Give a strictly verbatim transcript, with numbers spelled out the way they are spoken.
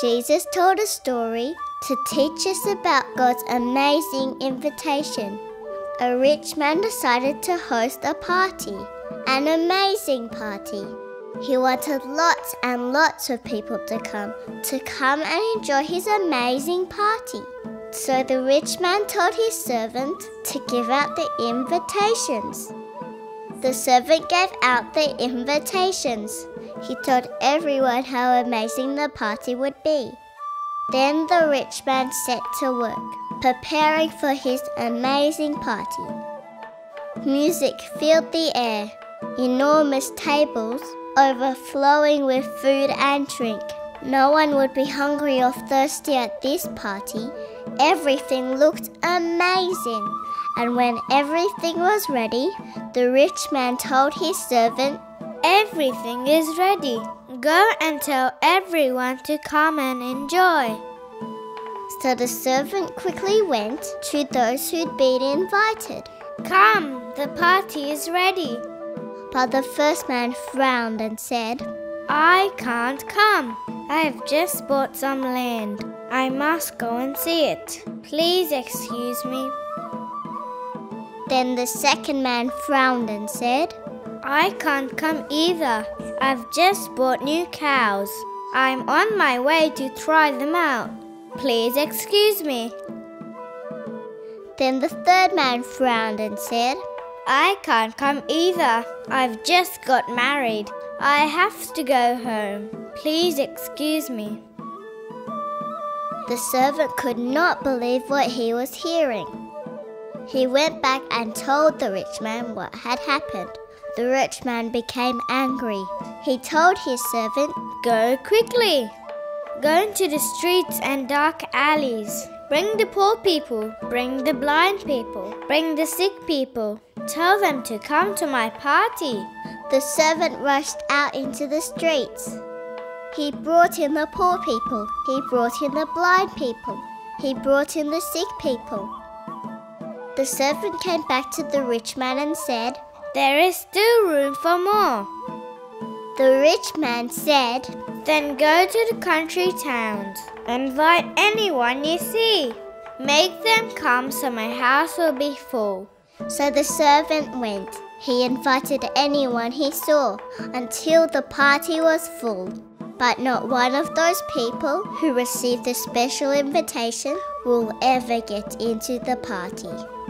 Jesus told a story to teach us about God's amazing invitation. A rich man decided to host a party, an amazing party. He wanted lots and lots of people to come, to come and enjoy his amazing party. So the rich man told his servant to give out the invitations. The servant gave out the invitations. He told everyone how amazing the party would be. Then the rich man set to work, preparing for his amazing party. Music filled the air, enormous tables overflowing with food and drink. No one would be hungry or thirsty at this party. Everything looked amazing. And when everything was ready, the rich man told his servant, "Everything is ready. Go and tell everyone to come and enjoy." So the servant quickly went to those who'd been invited. "Come, the party is ready." But the first man frowned and said, "I can't come. I have just bought some land. I must go and see it. Please excuse me." Then the second man frowned and said, "I can't come either. I've just bought new cows. I'm on my way to try them out. Please excuse me." Then the third man frowned and said, "I can't come either. I've just got married. I have to go home. Please excuse me." The servant could not believe what he was hearing. He went back and told the rich man what had happened. The rich man became angry. He told his servant, "Go quickly. Go into the streets and dark alleys. Bring the poor people. Bring the blind people. Bring the sick people. Tell them to come to my party." The servant rushed out into the streets. He brought in the poor people. He brought in the blind people. He brought in the sick people. The servant came back to the rich man and said, "There is still room for more." The rich man said, "Then go to the country towns. Invite anyone you see. Make them come so my house will be full." So the servant went. He invited anyone he saw until the party was full. But not one of those people who received the special invitation will ever get into the party.